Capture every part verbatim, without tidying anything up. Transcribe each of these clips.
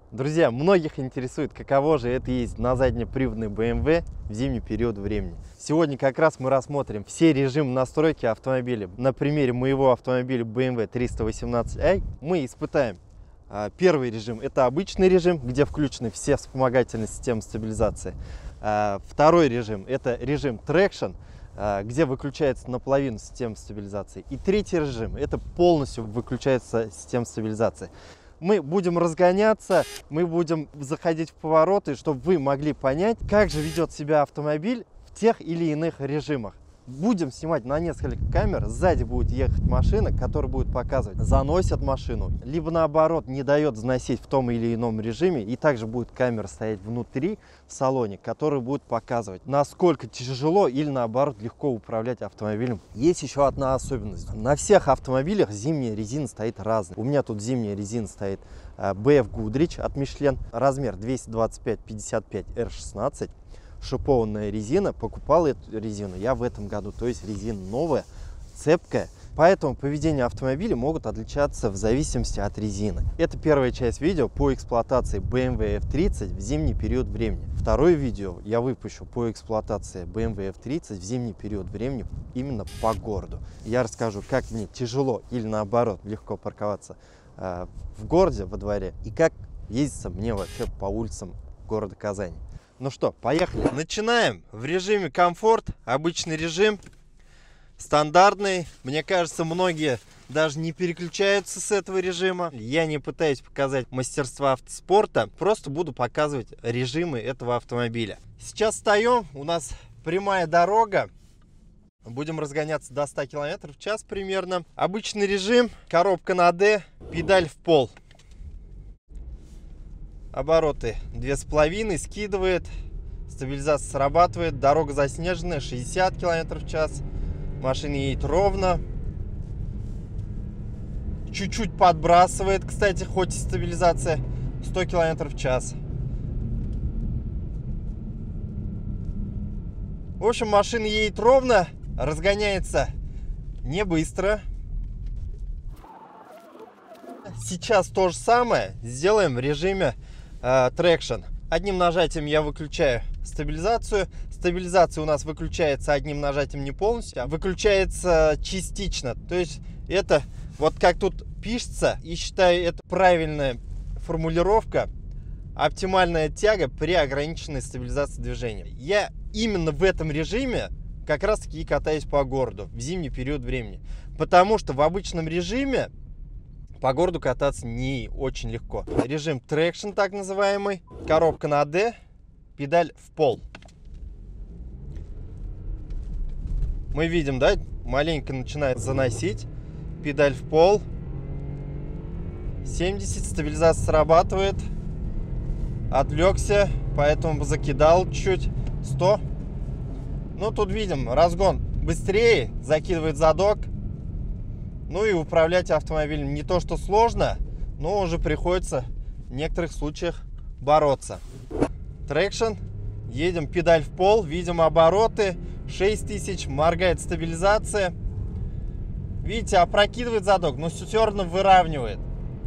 Друзья, многих интересует, каково же это есть на заднеприводной бэ эм вэ в зимний период времени. Сегодня как раз мы рассмотрим все режимы настройки автомобиля. На примере моего автомобиля бэ эм вэ триста восемнадцать ай мы испытаем а, первый режим. Это обычный режим, где включены все вспомогательные системы стабилизации. А, второй режим – это режим Traction, а, где выключается наполовину система стабилизации. И третий режим – это полностью выключается система стабилизации. Мы будем разгоняться, мы будем заходить в повороты, чтобы вы могли понять, как же ведет себя автомобиль в тех или иных режимах. Будем снимать на несколько камер, сзади будет ехать машина, которая будет показывать, заносит машину, либо наоборот не дает заносить в том или ином режиме. И также будет камера стоять внутри в салоне, которая будет показывать, насколько тяжело или наоборот легко управлять автомобилем. Есть еще одна особенность. На всех автомобилях зимняя резина стоит разная. У меня тут зимняя резина стоит бэ эф Goodrich от Michelin, размер двести двадцать пять пятьдесят пять эр шестнадцать. Шипованная резина. Покупал эту резину я в этом году, то есть резина новая, цепкая, поэтому поведение автомобиля могут отличаться в зависимости от резины. Это первая часть видео по эксплуатации бэ эм вэ эф тридцать в зимний период времени. Второе видео я выпущу по эксплуатации бэ эм вэ эф тридцать в зимний период времени именно по городу. Я расскажу, как мне тяжело или наоборот легко парковаться э, в городе во дворе и как ездиться мне вообще по улицам города Казани. Ну что, поехали. Начинаем в режиме комфорт, обычный режим, стандартный. Мне кажется, многие даже не переключаются с этого режима. Я не пытаюсь показать мастерство автоспорта, просто буду показывать режимы этого автомобиля. Сейчас встаем, у нас прямая дорога. Будем разгоняться до ста километров в час примерно. Обычный режим, коробка на D, педаль в пол. Обороты две с половиной, скидывает, стабилизация срабатывает, дорога заснеженная, шестьдесят километров в час, машина едет ровно, чуть-чуть подбрасывает, кстати, хоть и стабилизация, сто километров в час. В общем, машина едет ровно, разгоняется не быстро. Сейчас то же самое сделаем в режиме Traction. Одним нажатием я выключаю стабилизацию. Стабилизация у нас выключается одним нажатием не полностью, а выключается частично. То есть это вот как тут пишется, и считаю, это правильная формулировка: оптимальная тяга при ограниченной стабилизации движения. Я именно в этом режиме как раз таки и катаюсь по городу в зимний период времени, потому что в обычном режиме по городу кататься не очень легко. Режим Traction, так называемый. Коробка на D, педаль в пол. Мы видим, да, маленько начинает заносить. Педаль в пол. семьдесят, стабилизация срабатывает. Отвлекся, поэтому закидал чуть. сто. Ну, тут видим, разгон быстрее, закидывает задок. Ну и управлять автомобилем не то что сложно, но уже приходится в некоторых случаях бороться. Traction. Едем, педаль в пол, видим обороты, шесть тысяч, моргает стабилизация. Видите, опрокидывает задок, но все равно выравнивает.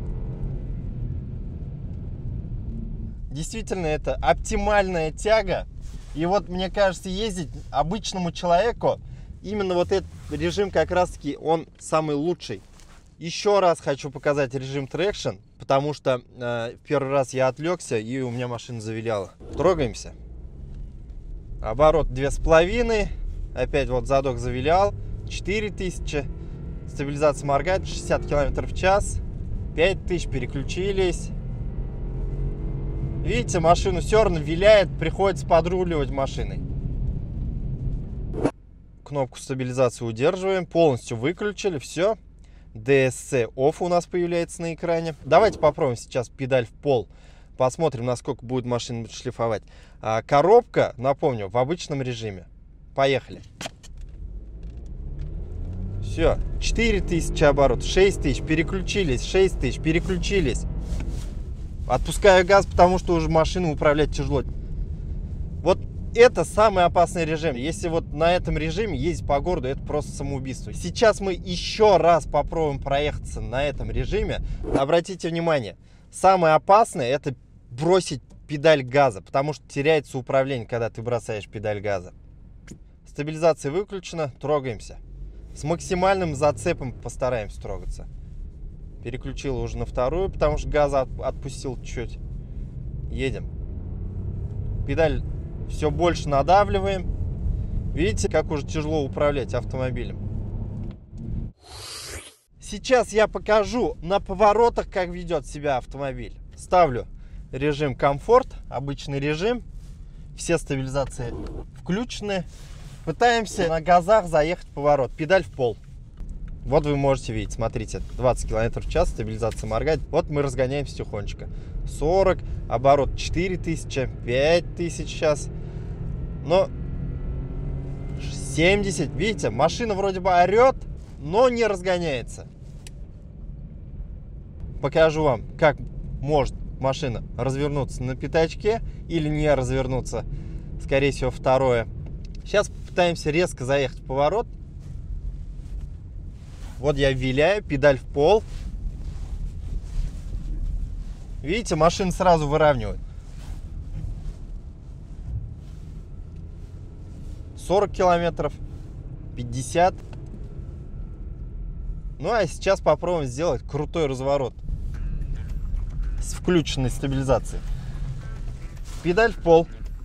Действительно, это оптимальная тяга. И вот, мне кажется, ездить обычному человеку, именно вот этот режим как раз таки он самый лучший. Еще раз хочу показать режим Traction, потому что э, в первый раз я отвлекся и у меня машина завиляла. Трогаемся. Оборот две с половиной. Опять вот задок завилял. четыре тысячи. Стабилизация моргает, шестьдесят километров в час. пять тысяч, переключились. Видите, машину все равно виляет, приходится подруливать машиной. Кнопку стабилизации удерживаем, полностью выключили, все. ди эс си Off у нас появляется на экране. Давайте попробуем сейчас педаль в пол. Посмотрим, насколько будет машина шлифовать. А, коробка, напомню, в обычном режиме. Поехали. Все, четыре тысячи оборотов, шесть тысяч, переключились, шесть тысяч, переключились. Отпускаю газ, потому что уже машину управлять тяжело. Вот это самый опасный режим. Если вот на этом режиме ездить по городу, это просто самоубийство. Сейчас мы еще раз попробуем проехаться на этом режиме. Обратите внимание, самое опасное — это бросить педаль газа, потому что теряется управление, когда ты бросаешь педаль газа. Стабилизация выключена, трогаемся. С максимальным зацепом постараемся трогаться. Переключил уже на вторую, потому что газа отпустил чуть-чуть. Едем. Педаль все больше надавливаем. Видите, как уже тяжело управлять автомобилем. Сейчас я покажу на поворотах, как ведет себя автомобиль. Ставлю режим комфорт, обычный режим. Все стабилизации включены. Пытаемся на газах заехать в поворот. Педаль в пол. Вот вы можете видеть, смотрите, двадцать километров в час, стабилизация моргает. Вот мы разгоняемся тихонечко. сорок, оборот четыре тысячи, пять тысяч сейчас. Но семьдесят, видите, машина вроде бы орет, но не разгоняется. Покажу вам, как может машина развернуться на пятачке или не развернуться. Скорее всего, второе. Сейчас попытаемся резко заехать в поворот. Вот я виляю, педаль в пол. Видите, машина сразу выравнивает. сорок километров, пятьдесят. Ну а сейчас попробуем сделать крутой разворот с включенной стабилизацией. Педаль в пол.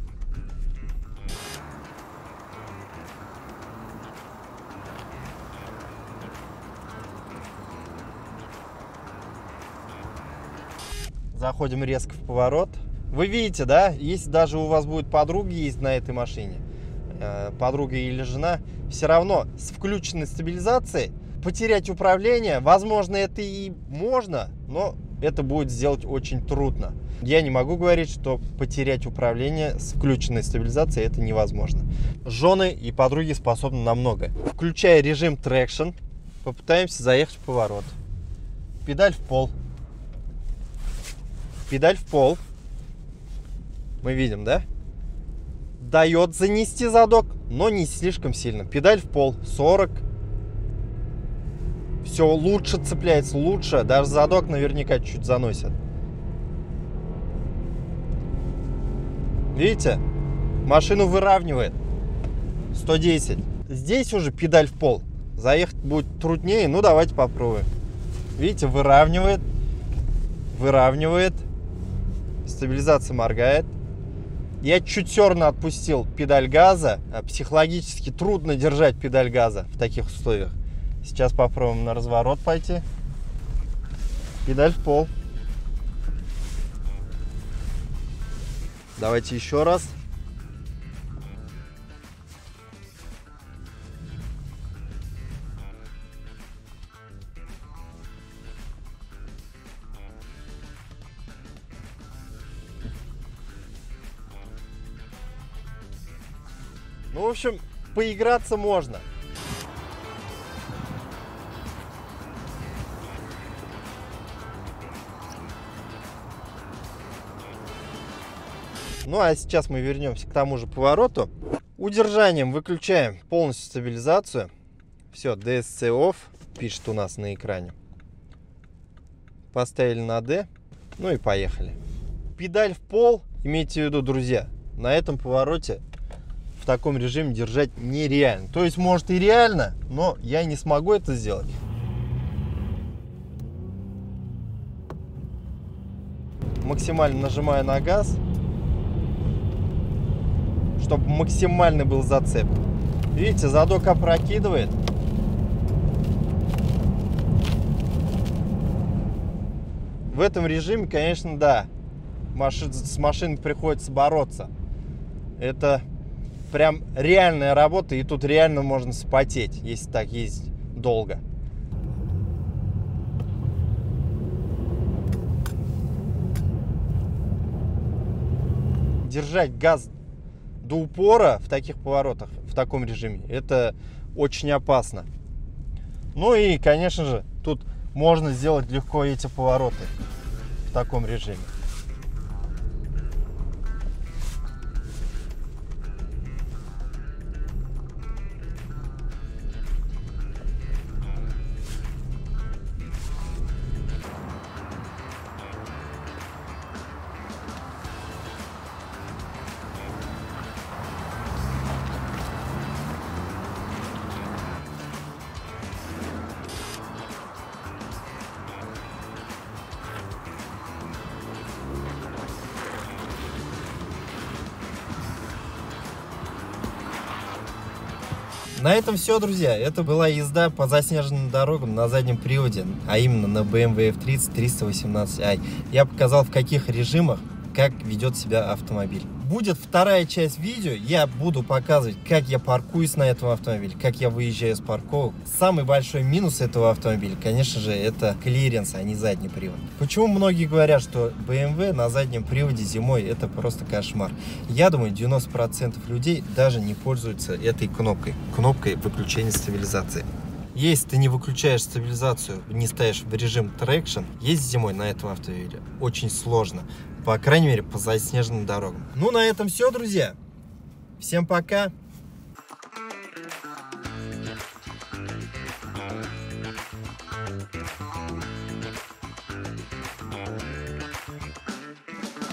Заходим резко в поворот. Вы видите, да, если даже у вас будет подруга есть на этой машине, э, подруга или жена, все равно с включенной стабилизацией потерять управление, возможно, это и можно, но это будет сделать очень трудно. Я не могу говорить, что потерять управление с включенной стабилизацией это невозможно. Жены и подруги способны на многое. Включая режим Traction, попытаемся заехать в поворот. Педаль в пол. Педаль в пол. Мы видим, да? Дает занести задок, но не слишком сильно. Педаль в пол. сорок. Все лучше цепляется, лучше. Даже задок наверняка чуть заносит. Видите? Машину выравнивает. сто десять. Здесь уже педаль в пол. Заехать будет труднее. Ну, давайте попробуем. Видите, выравнивает. Выравнивает. Стабилизация моргает. Я чуть все равно отпустил педаль газа. Психологически трудно держать педаль газа в таких условиях. Сейчас попробуем на разворот пойти. Педаль в пол. Давайте еще раз. Ну, в общем, поиграться можно. Ну, а сейчас мы вернемся к тому же повороту. Удержанием выключаем полностью стабилизацию. Все, ди эс си off, пишет у нас на экране. Поставили на D. Ну и поехали. Педаль в пол, имейте в виду, друзья, на этом повороте в таком режиме держать нереально. То есть, может и реально, но я не смогу это сделать. Максимально нажимаю на газ, чтобы максимальный был зацеп. Видите, задок опрокидывает. В этом режиме, конечно, да, машин, с машиной приходится бороться. Это прям реальная работа, и тут реально можно спотеть, если так ездить долго. Держать газ до упора в таких поворотах, в таком режиме, это очень опасно. Ну и, конечно же, тут можно сделать легко эти повороты в таком режиме. На этом все, друзья. Это была езда по заснеженным дорогам на заднем приводе, а именно на бэ эм вэ эф тридцать триста восемнадцать ай. Я показал, в каких режимах, как ведет себя автомобиль. Будет вторая часть видео, я буду показывать, как я паркуюсь на этом автомобиле, как я выезжаю с парковок. Самый большой минус этого автомобиля, конечно же, это клиренс, а не задний привод. Почему многие говорят, что бэ эм вэ на заднем приводе зимой это просто кошмар? Я думаю, девяносто процентов людей даже не пользуются этой кнопкой, кнопкой выключения стабилизации. Если ты не выключаешь стабилизацию, не ставишь в режим трекшн, ездить зимой на этом автомобиле очень сложно. По крайней мере, по заснеженным дорогам. Ну, на этом все, друзья. Всем пока.